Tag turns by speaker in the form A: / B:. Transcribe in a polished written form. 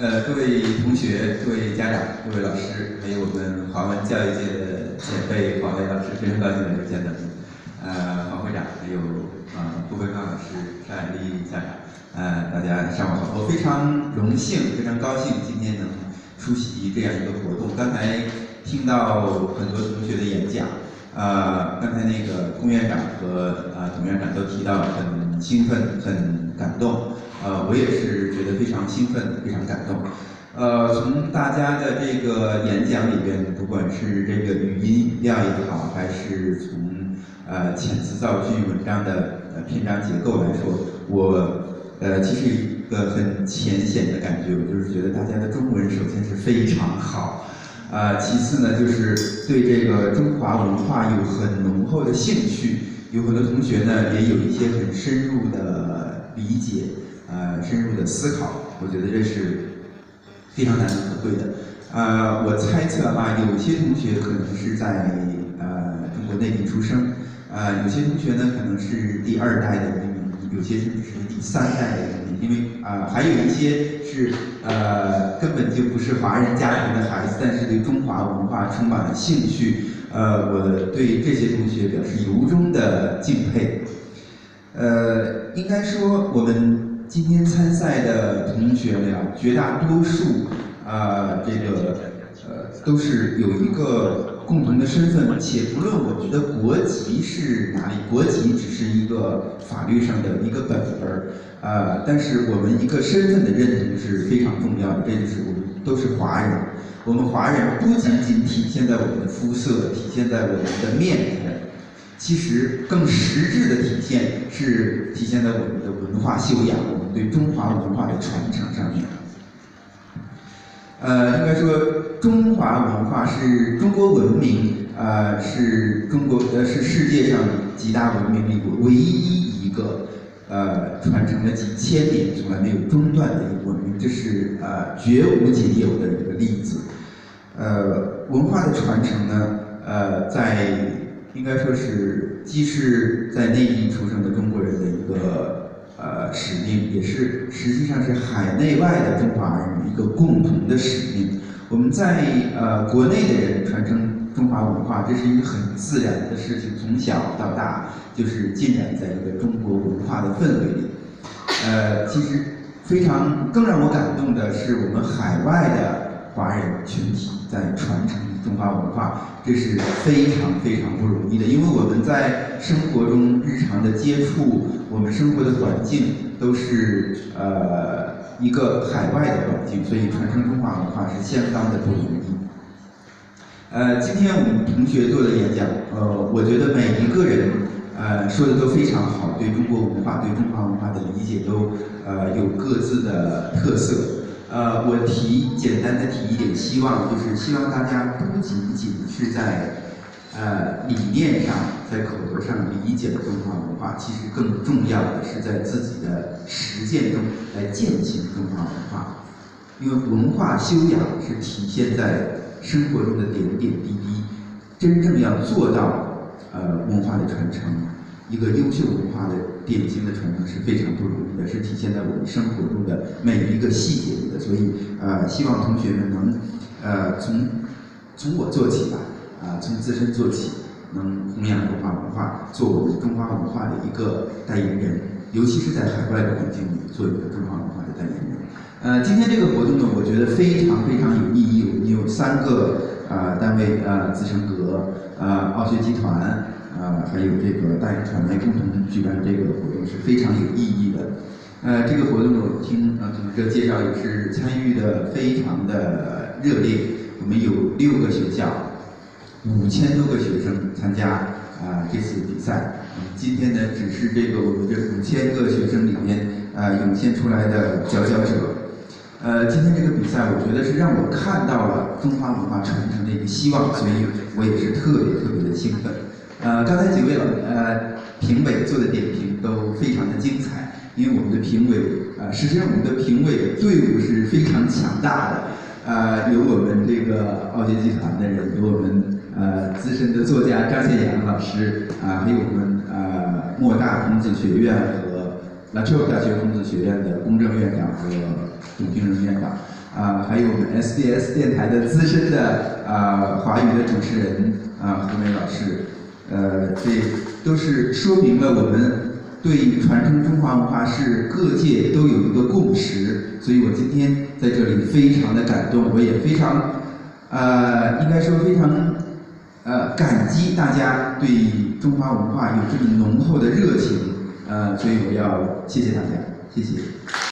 A: 各位同学、各位家长、各位老师，还有我们华文教育界的前辈华为老师，非常高兴在这见到你。黄会长，还有顾慧芳老师、邵雅丽家长，大家上午好。我非常荣幸、非常高兴今天能出席这样一个活动。刚才听到很多同学的演讲，刚才那个龚院长和董院长都提到很兴奋、很感动。我也是觉得非常兴奋，非常感动。从大家的这个演讲里边，不管是这个语音语调也好，还是从遣词造句、文章的篇章结构来说，我其实有一个很浅显的感觉，我就是觉得大家的中文首先是非常好，其次呢就是对这个中华文化有很浓厚的兴趣，有很多同学呢也有一些很深入的理解。深入的思考，我觉得这是非常难能可贵的。我猜测有些同学可能是在中国内地出生，有些同学呢可能是第2代的移民，有些甚至是第3代的移民，因为还有一些是根本就不是华人家庭的孩子，但是对中华文化充满了兴趣。我对这些同学表示由衷的敬佩。应该说我们今天参赛的同学们绝大多数都是有一个共同的身份，且不论我们的国籍是哪里，国籍只是一个法律上的一个本本但是我们一个身份的认同是非常重要的，这就是我们都是华人。我们华人不仅仅体现在我们的肤色，体现在我们的面孔。其实更实质的体现是体现在我们的文化修养，我们对中华文化的传承上面。应该说，中华文化是中国文明，是世界上几大文明里唯一一个传承了几千年从来没有中断的一个文明，这是绝无仅有的一个例子。文化的传承呢，应该说是既是在内地出生的中国人的一个使命，也是实际上是海内外的中华人一个共同的使命。我们在国内的人传承中华文化，这是一个很自然的事情，从小到大就是浸染在一个中国文化的氛围里。其实更让我感动的是我们海外的华人群体在传承中华文化，这是非常非常不容易的，因为我们在生活中日常的接触，我们生活的环境都是一个海外的环境，所以传承中华文化是相当的不容易。今天我们同学做的演讲，我觉得每一个人说的都非常好，对中国文化、对中华文化的理解都有各自的特色。我简单的提一点希望，就是希望大家不仅仅是在理念上、在口头上理解了中华文化，其实更重要的是在自己的实践中来践行中华文化。因为文化修养是体现在生活中的点点滴滴，真正要做到文化的传承，一个优秀文化的典型的传承是非常不容易的，是体现在我们生活中的每一个细节里的。所以希望同学们能从我做起吧，从自身做起，能弘扬中华文化，做我们中华文化的一个代言人，尤其是在海外的环境里做一个中华文化的代言人。今天这个活动呢，我觉得非常非常有意义。我们有3个单位，紫城阁、奥学集团。还有这个大洋传媒共同举办这个活动是非常有意义的。这个活动我听组织者介绍也是参与的非常的热烈。我们有6个学校，5000多个学生参加这次比赛。今天呢，只是我们这5000个学生里面涌现出来的佼佼者。今天这个比赛，我觉得是让我看到了中华文化传承的一个希望，所以我也是特别特别的兴奋。刚才几位评委做的点评都非常的精彩，因为我们的评委，实际上我们的评委的队伍是非常强大的，有我们这个奥学集团的人，有我们资深的作家张宪阳老师，还有我们莫大孔子学院和Recital大学孔子学院的龚正院长和董平仁院长， 还有我们 SBS 电台的资深的华语的主持人胡梅老师，这都是说明了我们对传承中华文化是各界都有一个共识，所以我今天在这里非常的感动，我也非常应该说非常感激大家对中华文化有这么浓厚的热情，所以我要谢谢大家，谢谢。